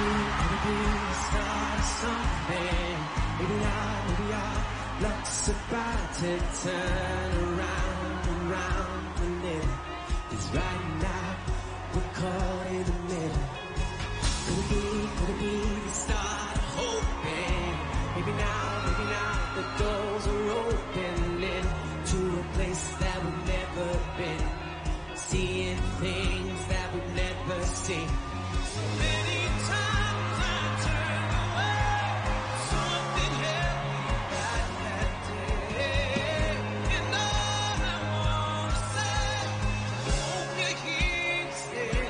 could it be the start of something? Maybe not, maybe our luck's about to turn around and round, and it is right now we're caught in the middle. Could it be the start of hoping? Maybe now the doors are opening to a place that we've never been, seeing things that we've never seen. So many times I turned away, something held me back that day. And all I wanna say, I hope you're here to stay.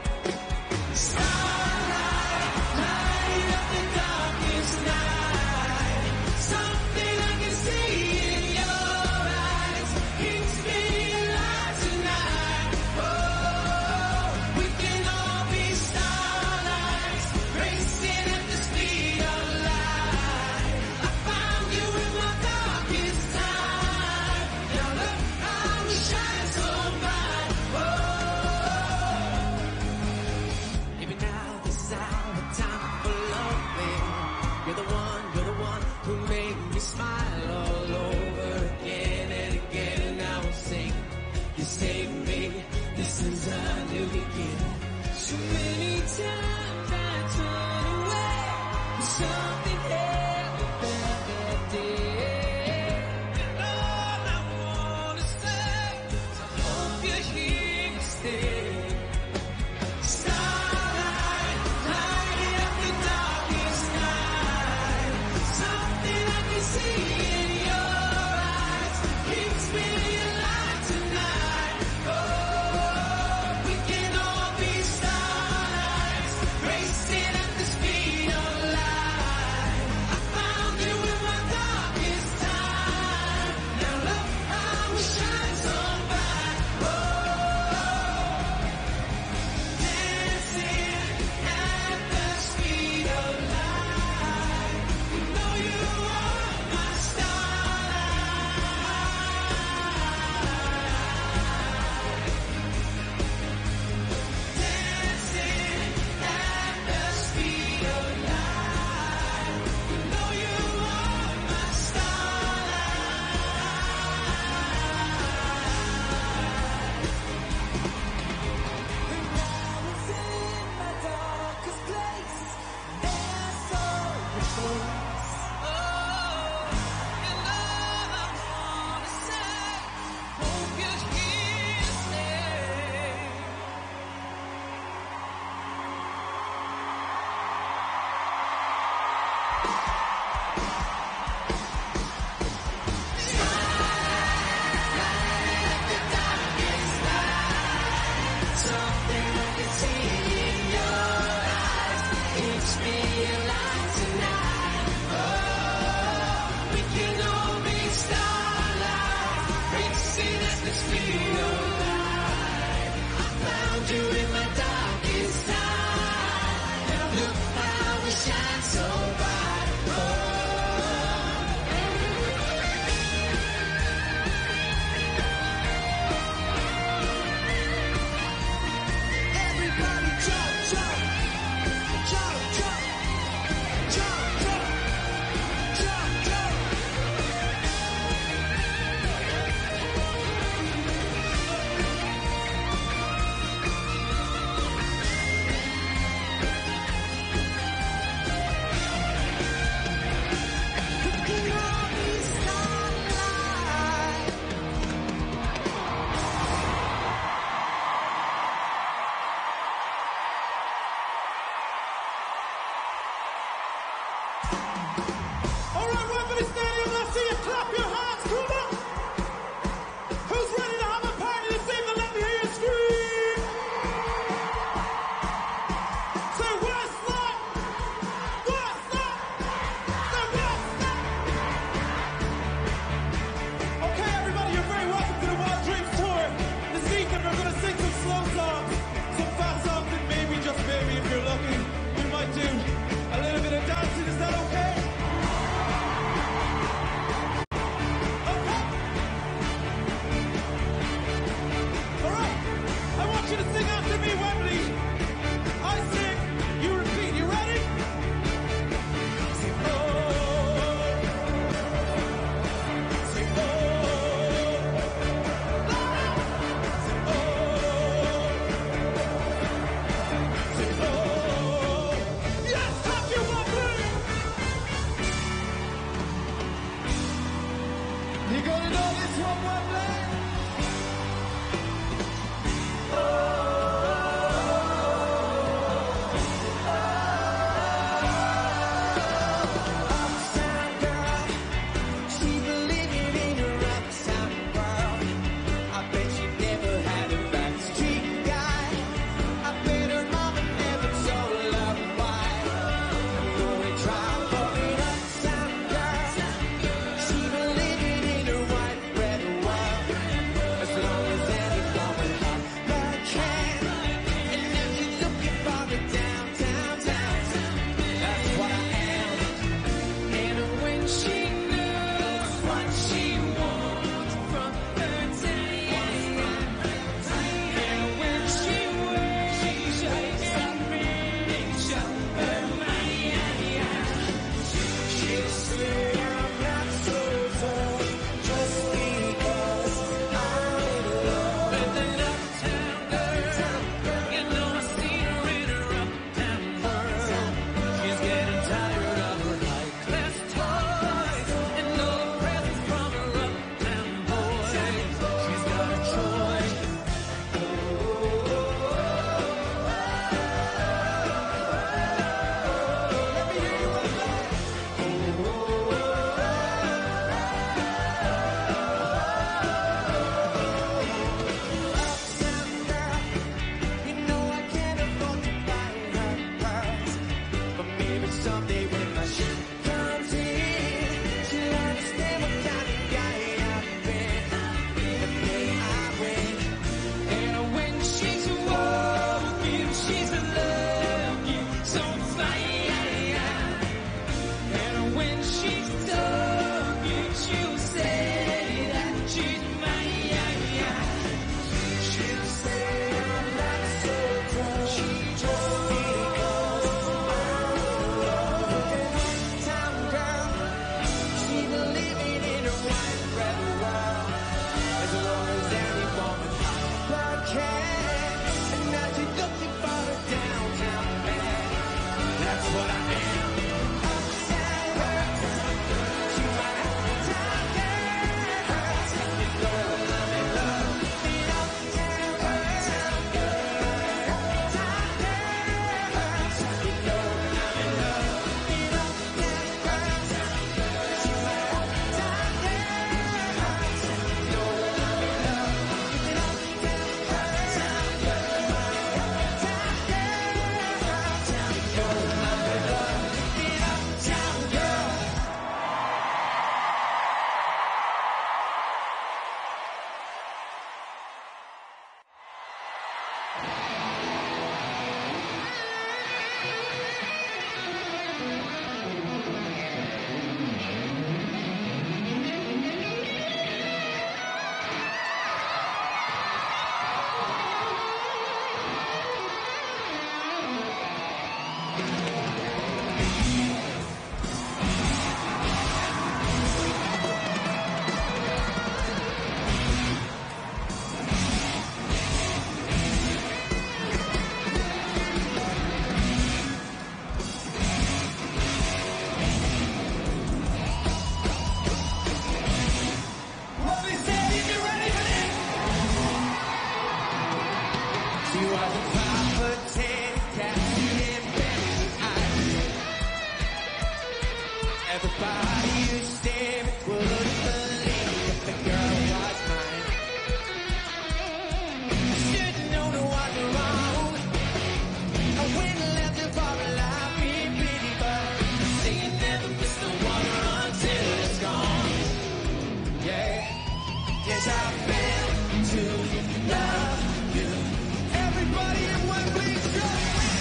Starlight, light up the darkest night. Something I can see in your eyes keeps me alive tonight. Oh, we can all be starlights, racing at the speed of light. I found you in my darkest time. Now look how we shine so bright. Oh, maybe now this is our time for loving. You're the one who made me smile all over again and again. And I will sing, you saved me, this is a new beginning. So many times I turn away, but something held me back that day. And all I wanna say is I hope you're here to stay. Starlight, light up the darkest night. Something I can see in your eyes keeps me alive tonight. Oh, we can all be starlights, racing at the speed of light. I found you in my darkest time. Now look how we shine so bright. Oh, dancing at the speed of light. You know you are my starlight. Dancing at the speed of light. You know you are my Something I can see in your eyes keeps me alive tonight. Oh, we can all be starlight, racing at the speed of light. I found you in my darkest time. Now look how we shine so bright. Oh, everybody jump, jump, jump, jump, jump, jump, jump, jump. someday when my ship comes in, she'll understand what kind of guy I've been. And may I win. And when she's walking, she's looking so fine. And when she's talking, she'll say that she's mine. She'll say I'm not so tough. She just because town girl, she's living in a white bread world as long as any woman but can. And now she's looking for a downtown man. That's what I am. She was a proper tattooed in Betty's eyes. Everybody who stared wouldn't believe that the girl was mine. I should've known it wasn't wrong. I went and left her for a life in pity, but they say you never miss the water until it's gone. Yeah, yes I fell to love you. Everybody in one place, just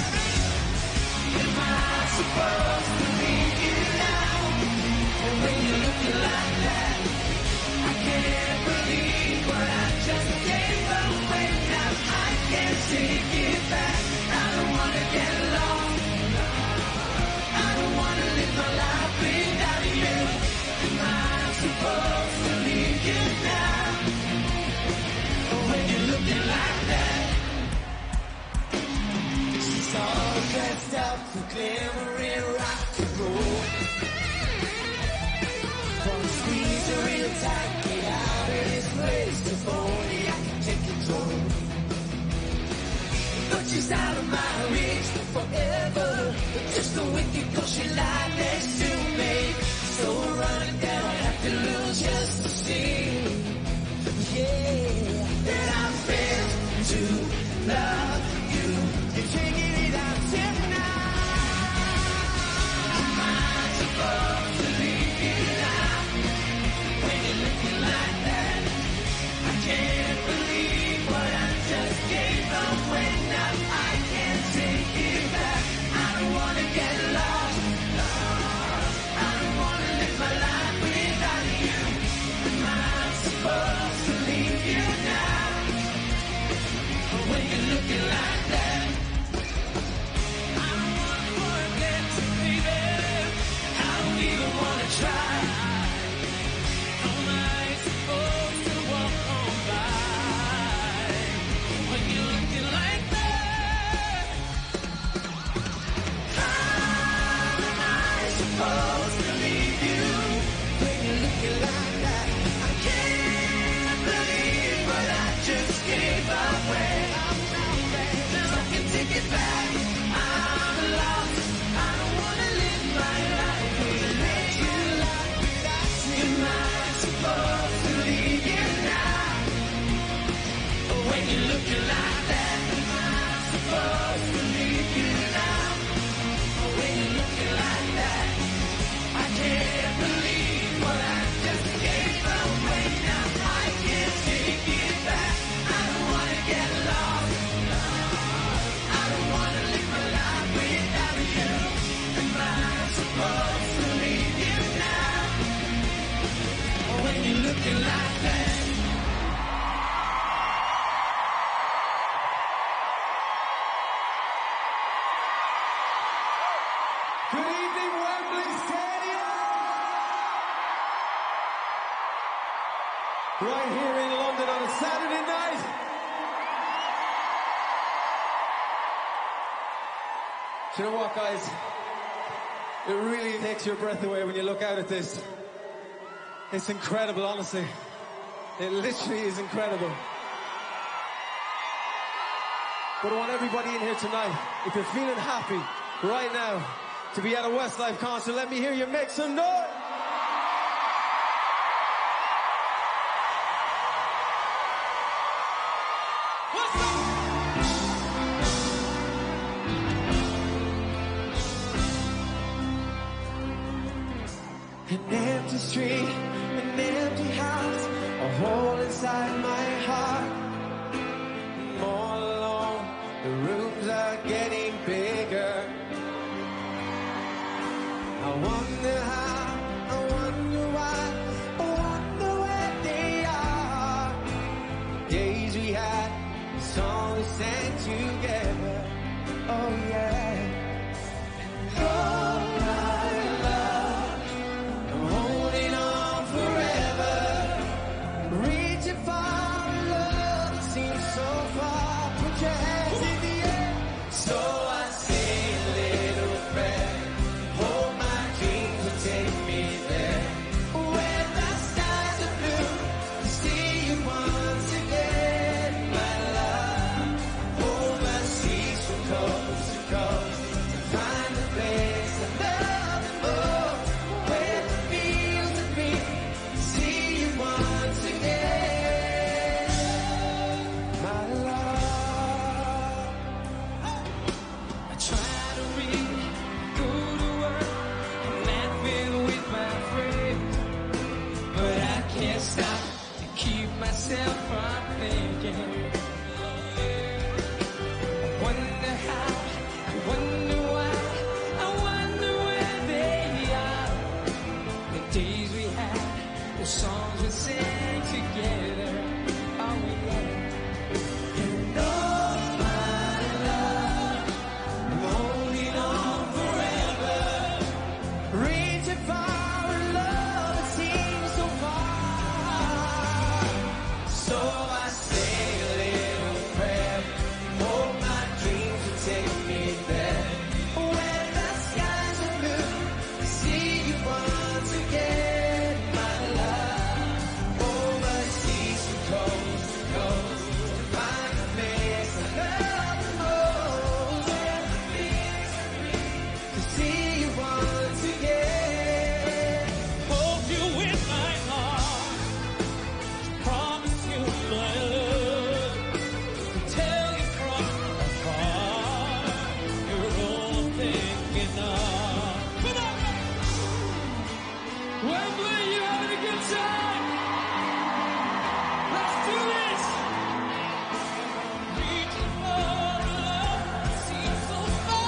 am I supposed to leave you now? And when you're looking like that, I can't believe what I just gave away. Now I can't take it back. I don't wanna get lost. I don't wanna live my life without you. Am I supposed to leave you now? When you're looking like that, she's all dressed up for glimmering rock and roll. Wanna squeeze her real tight, get out of this place if only I can take control. But she's out of my reach forever, but just a wicked cause she lied next to me. So running down, I have to lose just to see. Yeah, that I failed to love you. You're taking it out tonight. Am I supposed to leave you now? When you're looking like that, I can't believe what I just gave away. Now I can't take it back. I don't wanna get lost. right here in London on a Saturday night. Do you know what, guys? It really takes your breath away when you look out at this. It's incredible, honestly. It literally is incredible. But I want everybody in here tonight, if you're feeling happy right now to be at a Westlife concert, let me hear you make some noise. An empty street, an empty house, a hole inside my heart. I'm all alone, the rooms are getting bigger. I wonder how, I wonder why, I wonder where they are. The days we had, the songs we sang together. Oh yeah. Oh my love, I'm holding on forever, reaching for a love that seems so far. Put your hands in the air. So I say a little prayer. Hope my dreams will take me there, where the skies are blue, to see you once again, my love. Overseas from coast to coast, to find the place I love the most, where it feels to be, to see you once again, my love. I try to read, go to work, I'm laughing with my friends, but I can't stop to keep myself from thinking. I wonder how, I wonder why, I wonder where they are. The days we had, the songs we sang together. Oh yeah. And oh my love, I'm holding on forever, reaching for a love that seems so far. So I say a little prayer, hope my dreams will take me there, where the skies are blue, to see you once again, my love. Overseas from coast to coast, to find the place I love the most, where the feels are free, to see you once again. Hold you in my arms, promise you my love, to tell you from afar, you're all I'm thinking of. Come on! Wembley, you having a good time? Let's do this! Reaching for love that seems so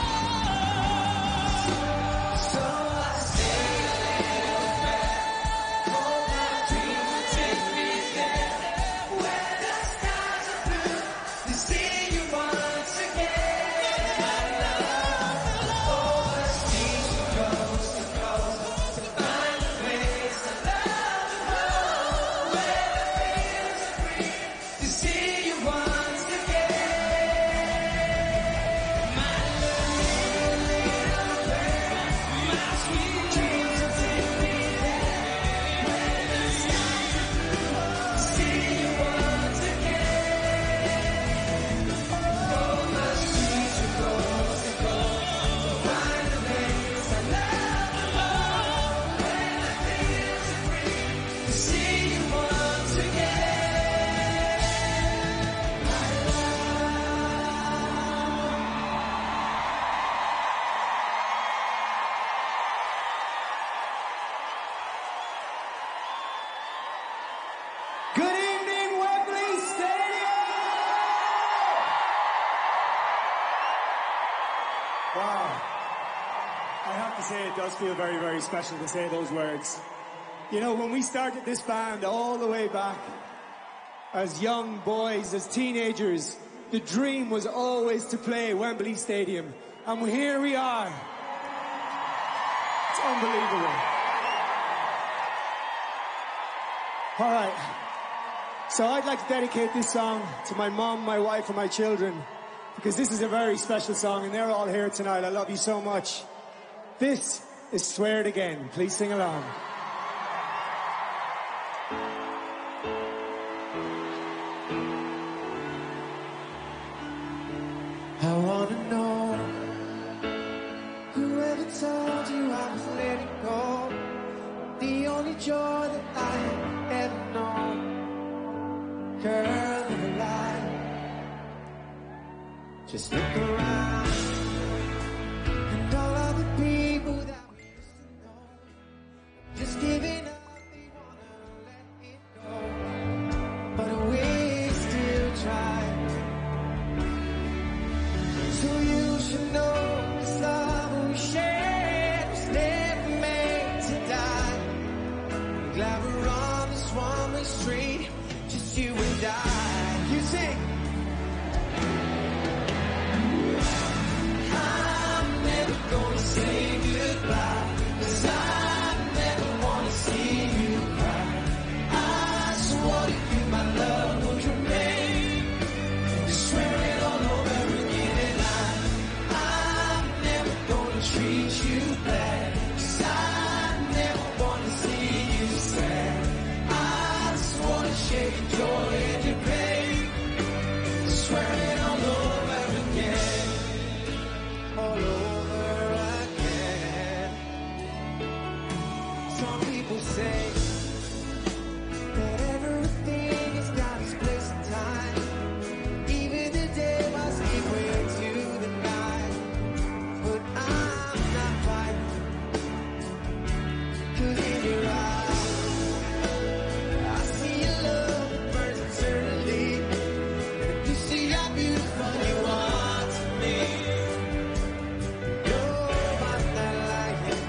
far. So I say a little prayer, hope my dreams will take me there, where the skies are blue, to see you once again, my love. Overseas from coast to coast, to find the place I love the most, where the feels are free, to see you once again, my little prayer. My sweet dreams will take me there, where the skies are blue, to see you once again. Overseas from coast to coast, to find the place I love the most, where the feels are free, to see you once again, my love. Good evening, Wembley Stadium! Wow. I have to say it does feel very, very special to say those words. You know, when we started this band all the way back, as young boys, as teenagers, the dream was always to play Wembley Stadium. And here we are. It's unbelievable. All right. So I'd like to dedicate this song to my mom, my wife, and my children, because this is a very special song, and they're all here tonight. I love you so much. This is Swear It Again. Please sing along. I wanna know whoever told you I was letting go. The only joy that I have ever known. Girl of a lie. Just look around and all of the people that we used to know. Just giving up, they wanna let it go. But we still try. So you should know this love we share was never made to die. I'm glad we're on this one-way street, just you and I. You sing. I'm never gonna say goodbye, 'cause I never wanna see you cry. I swore to you my love would remain. Swear it all over again. I'm never gonna treat you bad, 'cause I never wanna see you sad. I just wanna share your joy and your pain. Swear it all over again. All over again. Some people say that everything has got its place and time. Even the day must give way to the night. But I'm not right. 'Cause in your eyes, I see a love that burns eternally. And if you see how beautiful you are to me, you're not lying.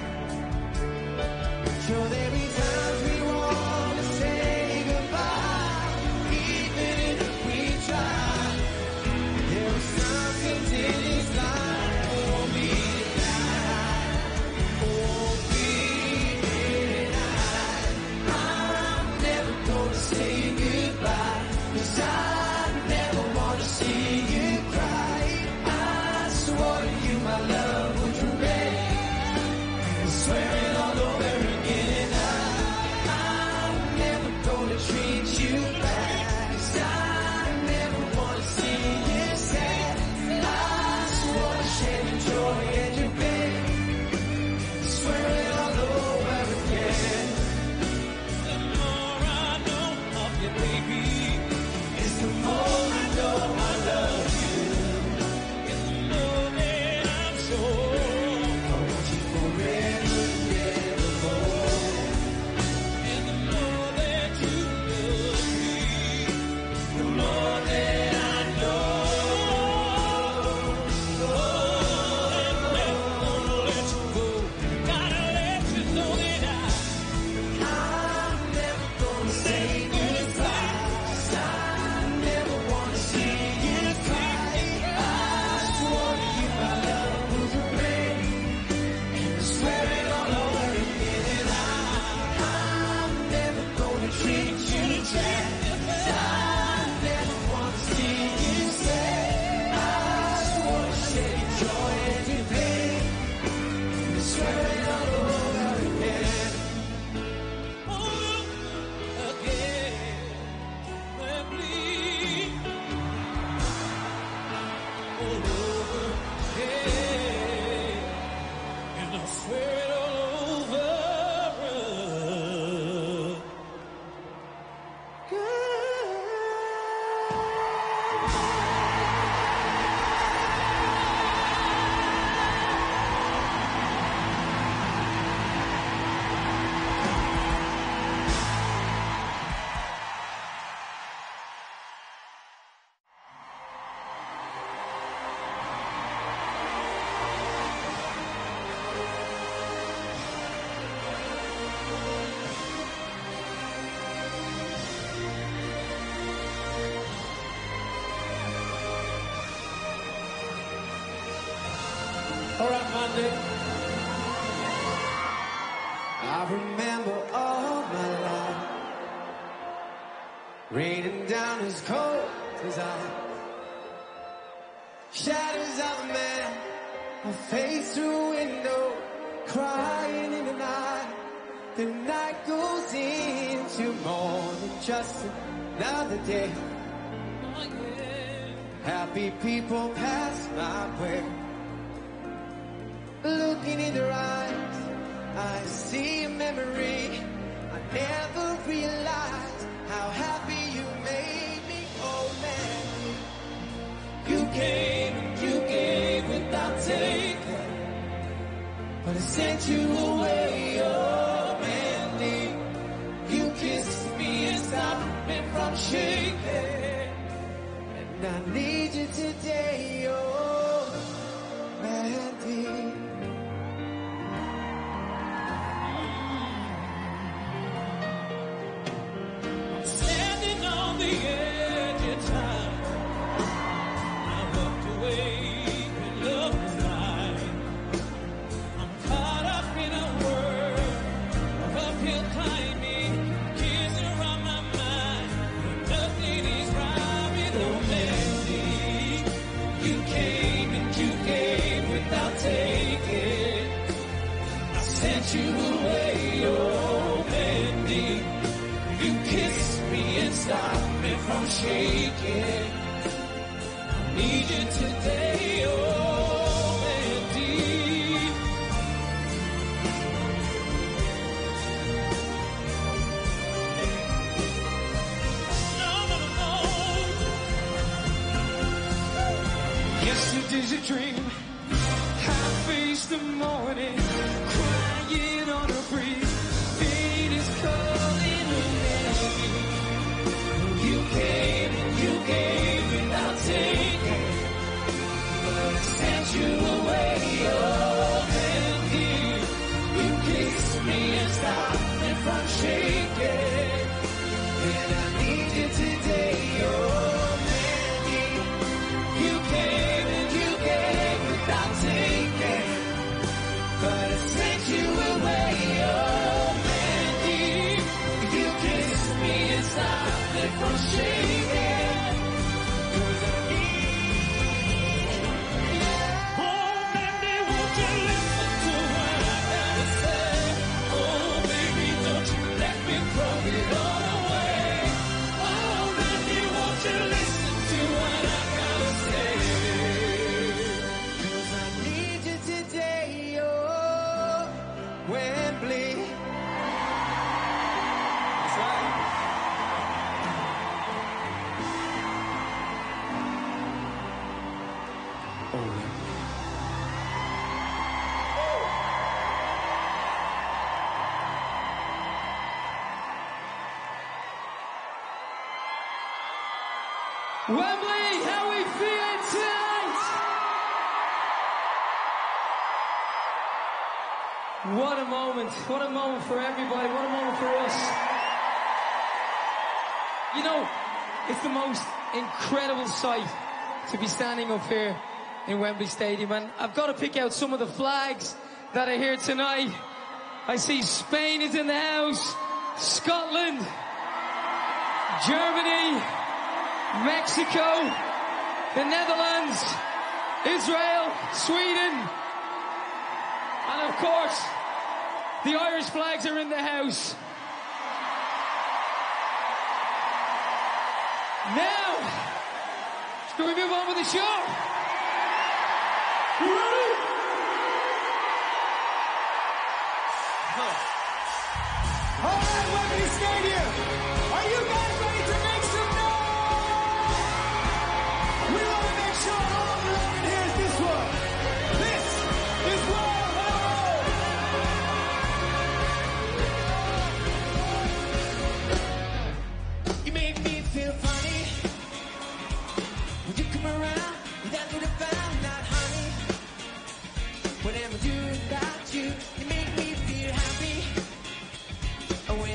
Sure, there'll be times we wanna say goodbye, even if we try. There are something in his life for me tonight, for me tonight. I'm never gonna say goodbye, 'cause I never wanna see you cry. I swore to you my love would remain. Swear it all over again. I'm never gonna treat you bad, 'cause I never wanna see you sad. I just wanna share your joy and your pain. Swear it all over again. The more I know of you, baby, it's the more I know I love you. It's the more that I'm sure I want you forever and evermore. And the more that you love me, the more that I know. Oh, I'm never gonna let you go. Gotta let you know that I'm never gonna say goodbye, 'cause I never wanna see you cry. I swore to you my love would remain. Swear it all over again. I'm never gonna treat you bad, 'cause I never wanna see you sad. I just wanna share your joy and your pain. Swear it all over again. Again. And bleed all over again. And I swear it all over again. All right, Monday. I remember all my life raining down as cold as ice. Shadows of a man, a face through a window, crying in the night. The night goes into morning, just another day. Happy people pass my way. Looking in their eyes, I see a memory. I never realized how happy you made me, oh man. You gave without taking, but I sent you away, oh Mandy. You kissed me and stopped me from shaking, and I need you today, oh Mandy. Standing on the edge of time, I walked away when love was blind. I'm caught up in a world of uphill climbing, kids around my mind, and nothing is right with no Mandy. You came and you gave without taking. I sent you away, oh Mandy. You kissed me and stopped me from shaking. I need you today, oh Mandy. No. Yesterday's a dream. I faced the morning, crying on a breeze. Fate is calling me. You gave without taking, but I sent you away, oh Mandy. You kissed me and stopped me from shaking, and I need you today, oh Mandy. You gave without taking, but I sent you away, oh Mandy. You kissed me and stopped me from shaking. Wembley, how we feeling tonight? What a moment for everybody, what a moment for us. You know, it's the most incredible sight to be standing up here in Wembley Stadium, and I've got to pick out some of the flags that are here tonight. I see Spain is in the house, Scotland, Germany, Mexico, the Netherlands, Israel, Sweden, and of course, the Irish flags are in the house. Now, shall we move on with the show? You ready? All right, Wembley Stadium. Are you guys ready to make some noise? We want to make sure all the land hears this one. This is Royal Roll. You make me feel funny when you come around with that little found out honey. Whatever I do without you, you make me feel happy.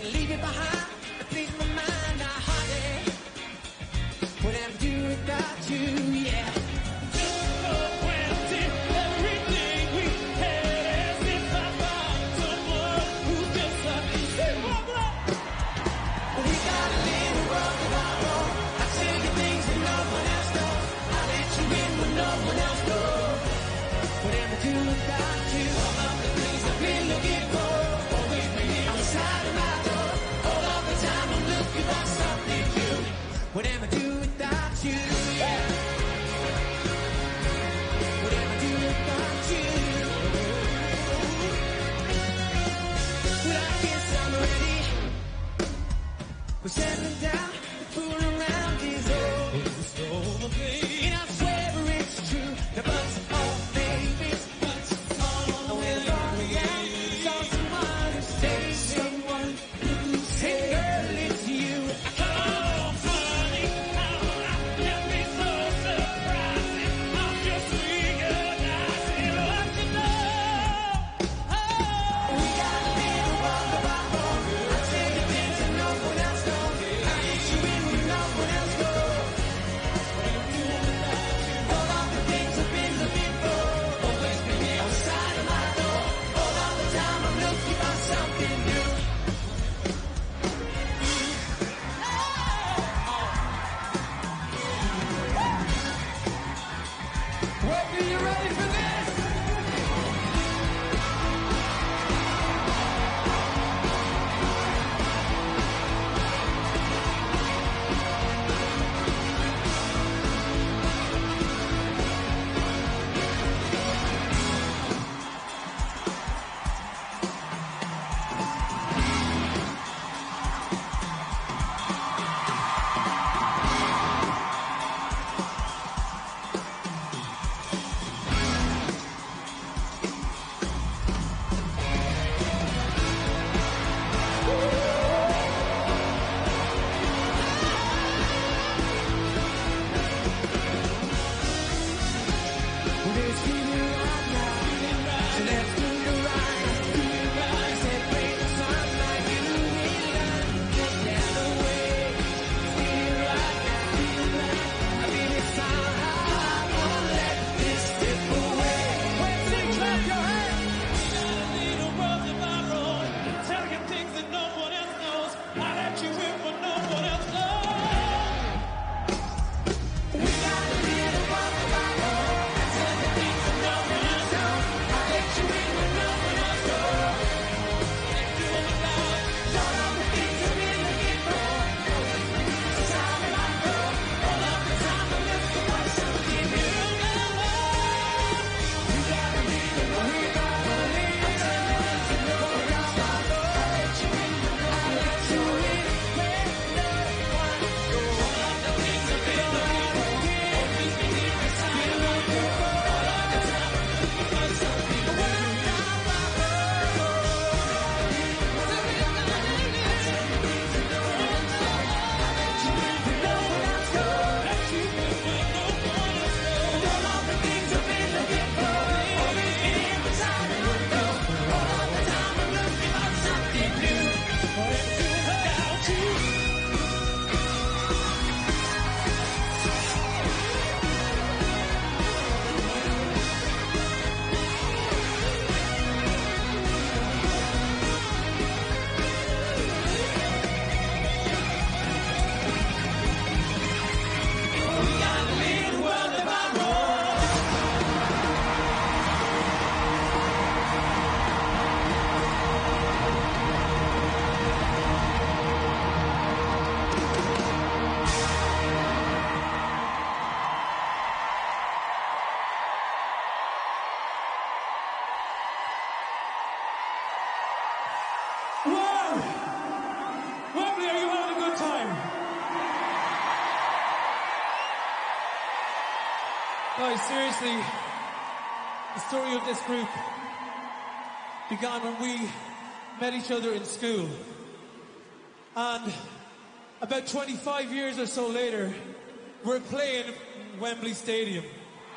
Guys, seriously, the story of this group began when we met each other in school. And about 25 years or so later, we're playing Wembley Stadium.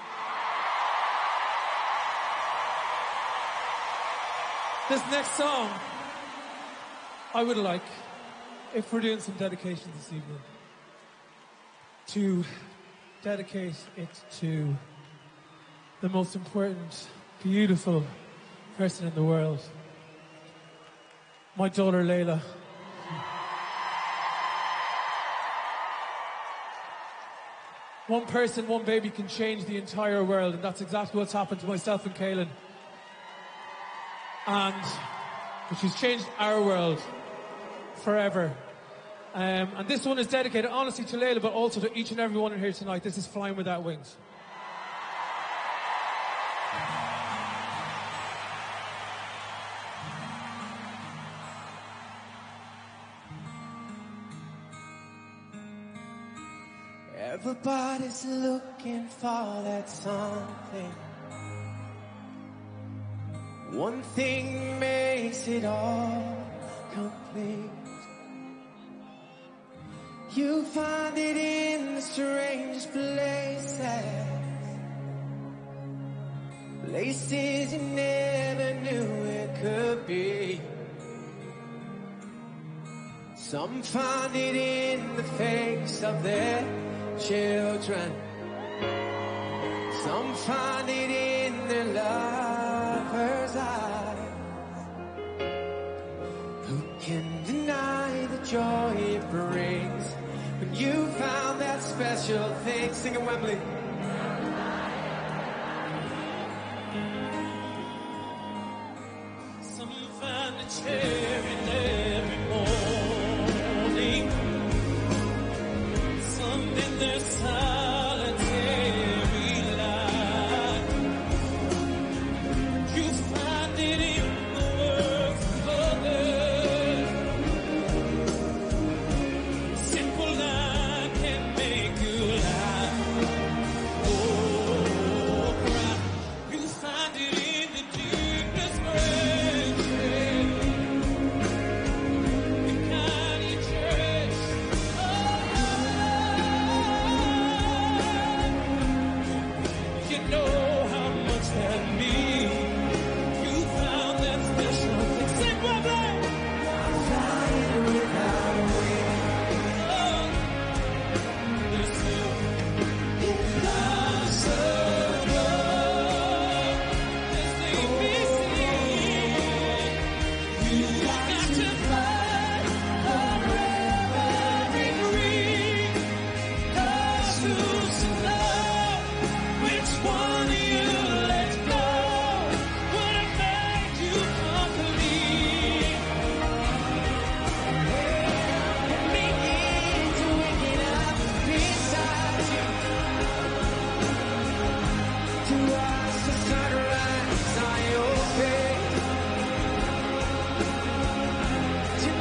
This next song, I would like, if we're doing some dedication this evening, to dedicate it to the most important, beautiful person in the world, my daughter Layla. One person, one baby can change the entire world, and that's exactly what's happened to myself and Kaylin. And she's changed our world forever. And this one is dedicated honestly to Layla, but also to each and every one in here tonight. This is Flying Without Wings. Everybody's looking for that something. One thing makes it all complete. You find it in the strangest places, places you never knew it could be. Some find it in the face of their children. Some find it in their lover's eyes. Who can deny the joy it brings when you found that special thing? Singing Wembley. Some find a cherry every morning. Some in their solitary life. You find it in the works of others. Simple line can make you laugh. Oh, cry. You find it in the deepest friendship. The kind you cherish. You know how much that means. You found that special thing. Sing with me. Flying without wings. Oh, listen. Impossible. This ABC. You got to fly forever in green. Cause who's to know which one you let go would have made you complete. Me into waking up beside you, to watch the sunrise on your face, to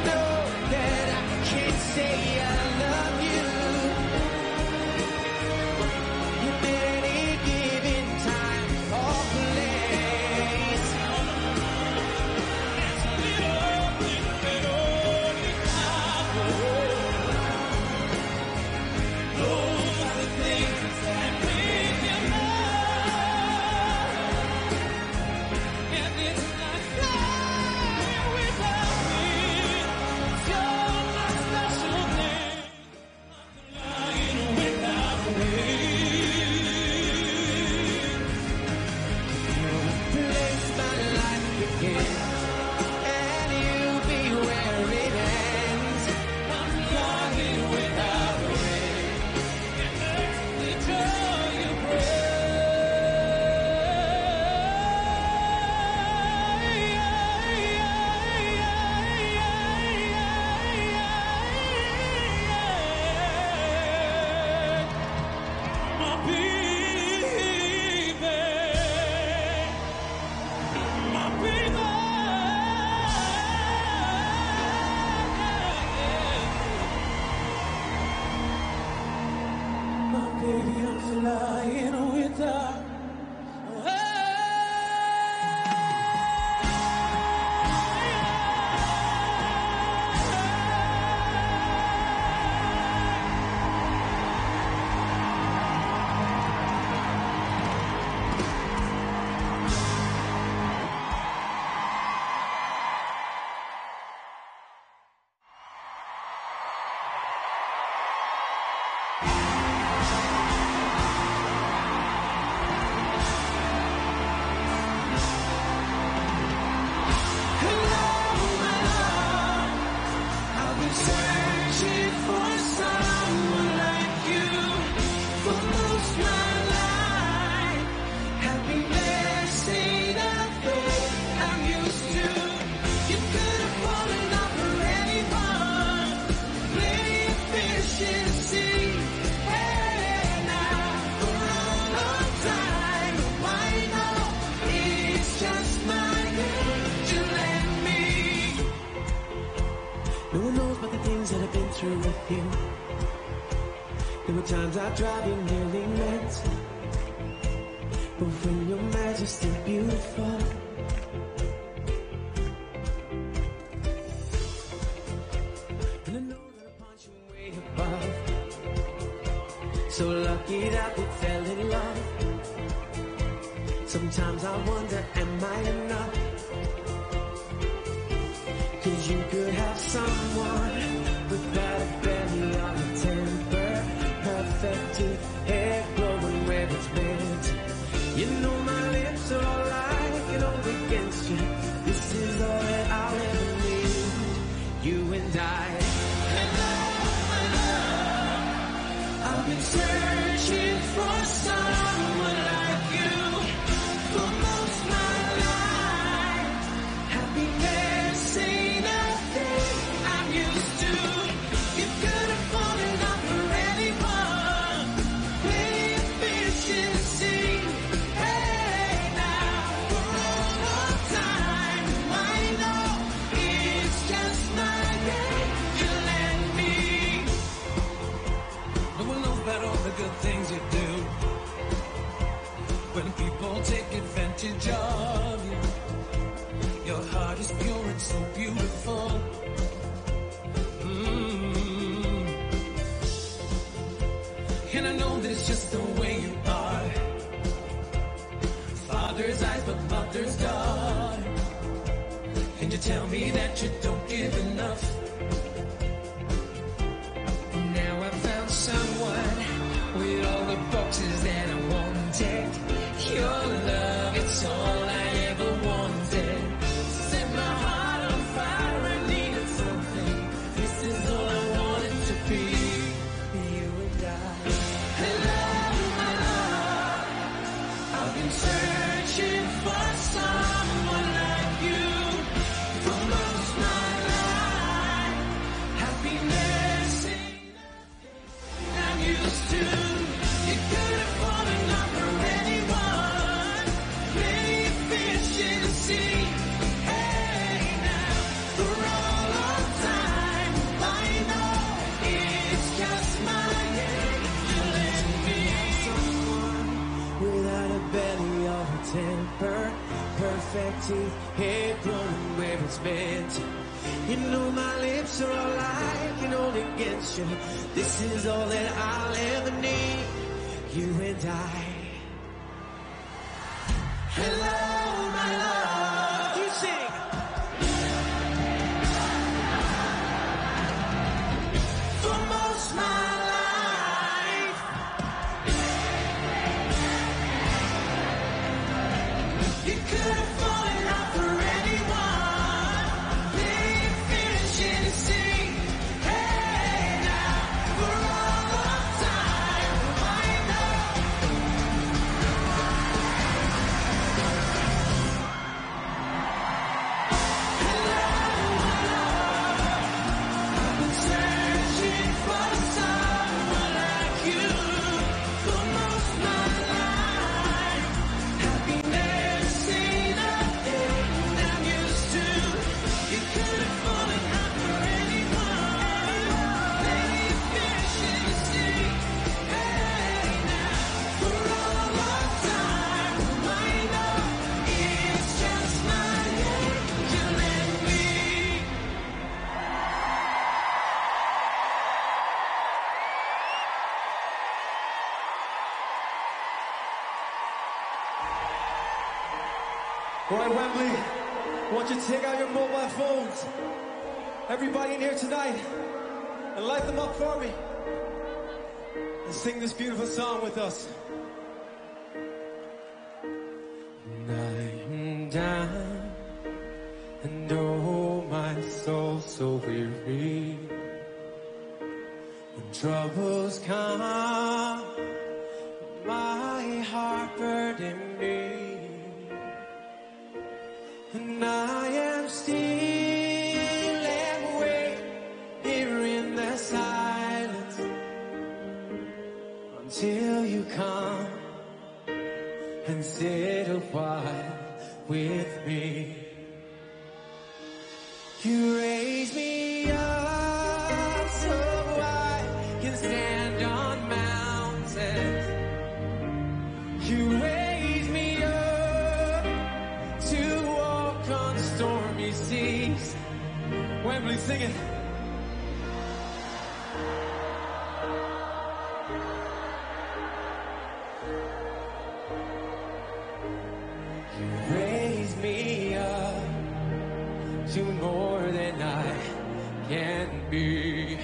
Sometimes I drive you nearly mental, but when you're mad, you're still beautiful. And I know that I punch you way above. So lucky that we fell in love. Sometimes I wonder, am I enough? 'Cause you could have someone without a belly or a temper, perfect teeth, hair growing where it's meant. You know my lips are all right, you know against you. This is all that I'll ever need, you and I. Hello, my love. I've been searching for someone like you for most my life. Happiness ain't a thing I'm used to. You could have fallen off for anyone. Playing fish in the sea. Hey now, for all of time, I know it's just my game. You let me. No one knows about all the good things you do. When people take advantage of you, your heart is pure and so beautiful. And I know that it's just the way you are. Father's eyes, but mother's daughter. And you tell me that you don't give enough. Now I found someone with all the boxes that I wanted. Your love, it's all I ever wanted. Set my heart on fire, I needed something. This is all I wanted to be, you and I. Hello, my love. I've been searching for someone like you for most my life. Happiness ain't nothing I'm used to. You could have fallen off for anyone. Many fish in the sea. Hey now, for all of time, I know it's just my angel and me. Someone without a belly or a temper, perfect teeth, hair growing where it's meant. You know my lips are all I can hold against you. This is all that I'll ever need, you and I. Hello, my love. You sing. For most my life, you could have fallen out for anyone. Big fish in the sea. Hey now, for all of time, I know. I've been searching for someone like you for most my life. Happiness ain't a thing I'm used to. You could have fallen out for anyone. Many fish in the sea. Hey now, for all of time, I know it's just my angel and me. All right, Wembley, I want you to take out your mobile phones. Everybody in here tonight, and light them up for me. And sing this beautiful song with us. I'm down, and oh, my soul so weary. When troubles come, my heart burdened me. And I am still and wait here in the silence until you come and sit a while with me. You raise me up so I can stand on mountains. seas. Wembley, sing it. You raise me up to more than I can be.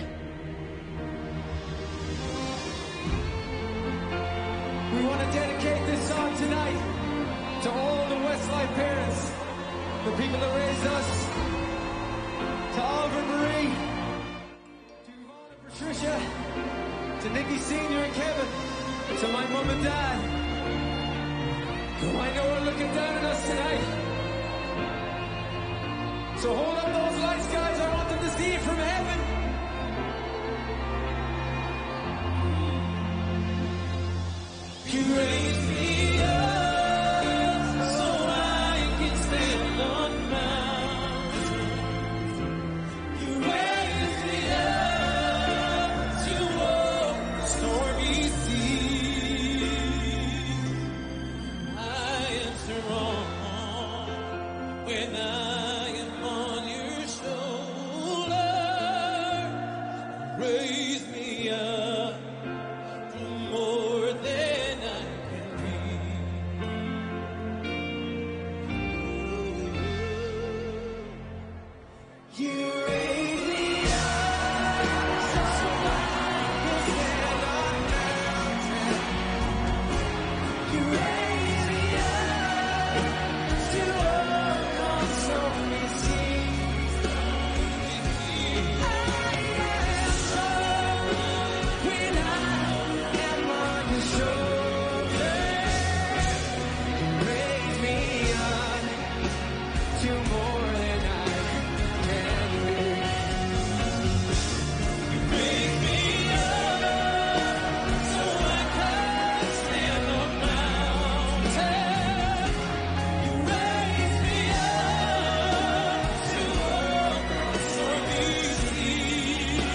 We want to dedicate this song tonight to all the Westlife parents, the people that raised us, to Oliver Marie, to Yvonne and Patricia, to Nikki Sr. and Kevin, to my mom and dad, who I know are looking down at us tonight. So hold up those lights, guys. I want them to see it from heaven. You raised me up so I can stand on mountains. You raised me up to walk stormy seas. I am strong when I am on your shoulder. Raise me up to more than I can be. You raise me up so I can stand on mountains. You raise me up to walk on stormy seas. I am strong when I am on your shoulder. You raise me up to more than I can be. You raise me up so I can stand on mountains. You raise me up to walk on stormy seas.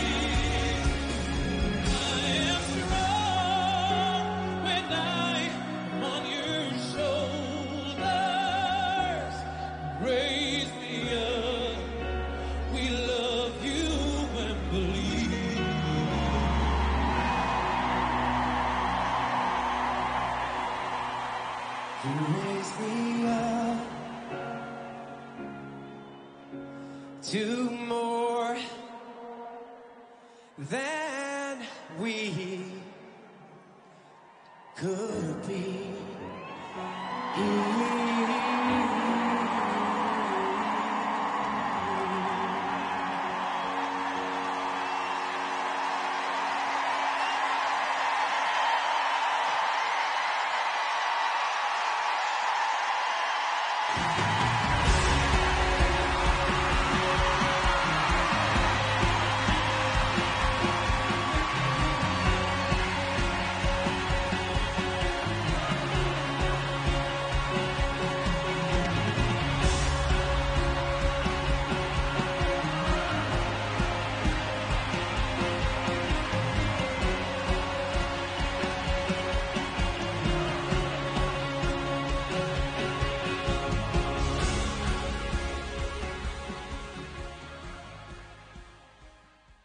I am strong when I am on your shoulders. Raise me up. We love you and believe. You raise me up to more than we could be.